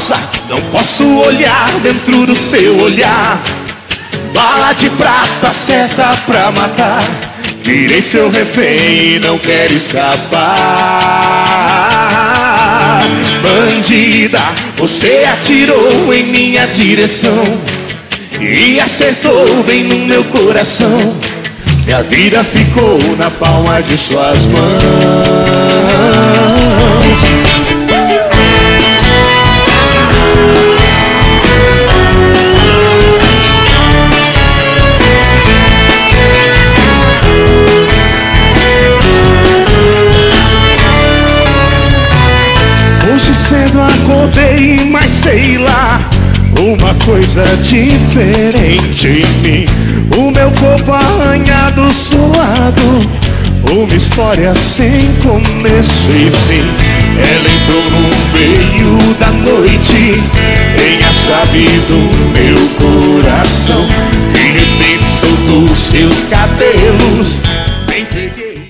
rosa, não posso olhar dentro do seu olhar. Bala de prata, seta pra matar. Virei seu refém e não quero escapar. Bandida, você atirou em minha direção e acertou bem no meu coração. Minha vida ficou na palma de suas mãos. Hoje cedo acordei, mas sei lá, uma coisa diferente em mim. O meu corpo arranhado, suado, uma história sem começo e fim. Ela entrou no meio da noite, tem a chave do meu coração. De repente soltou seus cabelos